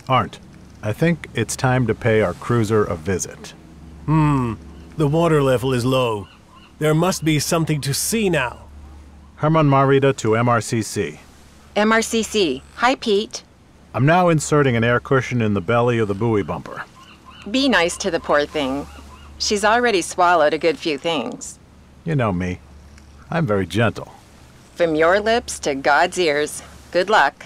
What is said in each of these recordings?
Arndt, I think it's time to pay our cruiser a visit. The water level is low. There must be something to see now. Herman Marita to MRCC. MRCC. Hi, Pete. I'm now inserting an air cushion in the belly of the buoy bumper. Be nice to the poor thing. She's already swallowed a good few things. You know me. I'm very gentle. From your lips to God's ears. Good luck.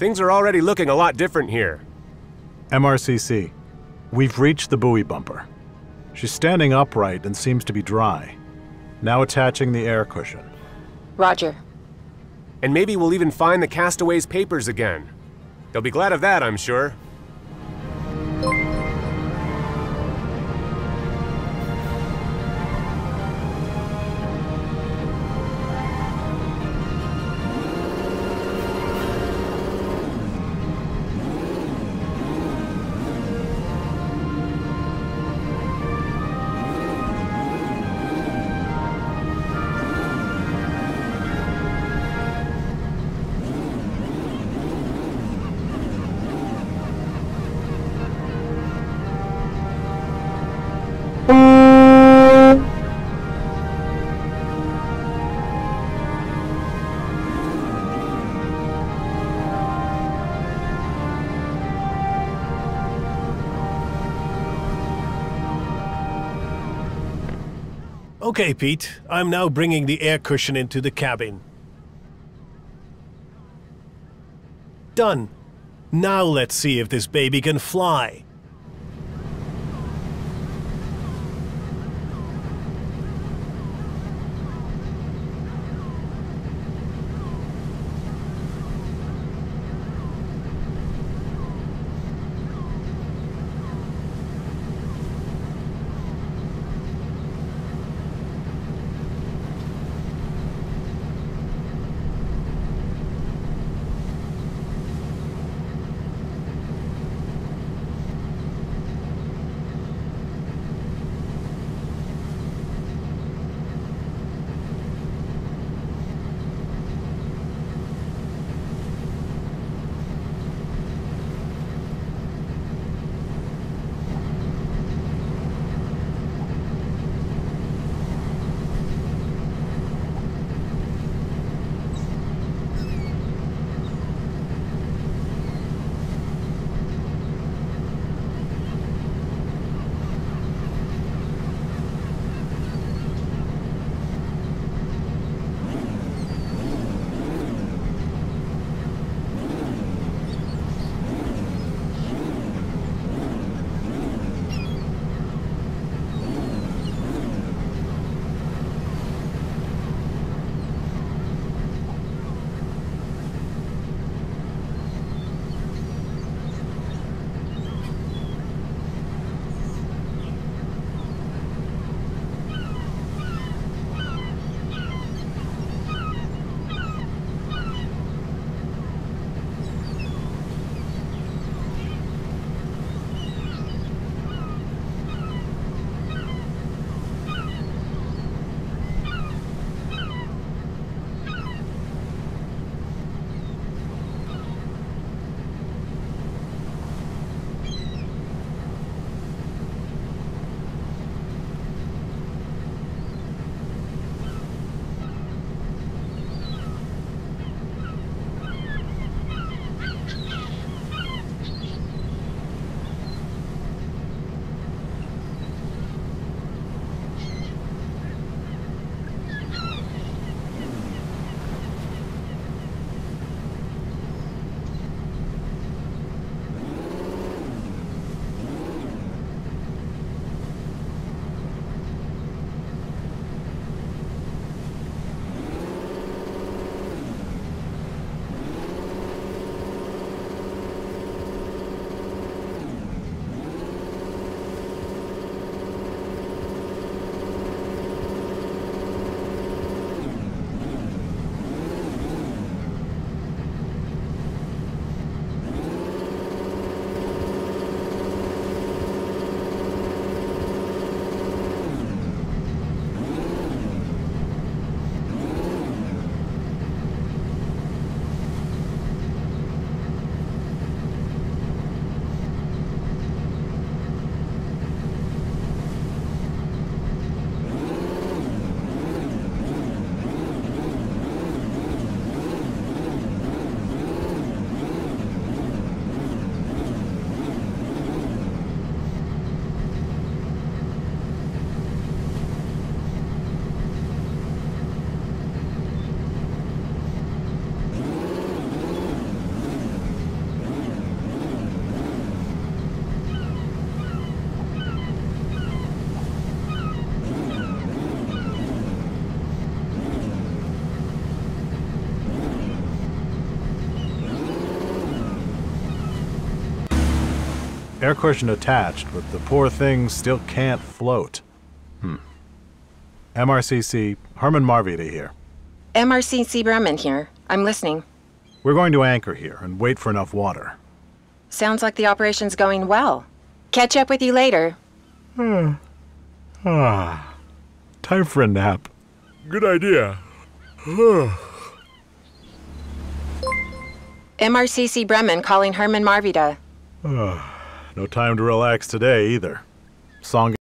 Things are already looking a lot different here. MRCC. We've reached the buoy bumper. She's standing upright and seems to be dry. Now attaching the air cushion. Roger. And maybe we'll even find the castaways' papers again. They'll be glad of that, I'm sure. Okay, Pete. I'm now bringing the air cushion into the cabin. Done. Now let's see if this baby can fly. Air cushion attached, but the poor thing still can't float. MRCC, Herman Marvita here. MRCC Bremen here. I'm listening. We're going to anchor here and wait for enough water. Sounds like the operation's going well. Catch up with you later. Time for a nap. Good idea. MRCC Bremen calling Herman Marvita. No time to relax today either. Song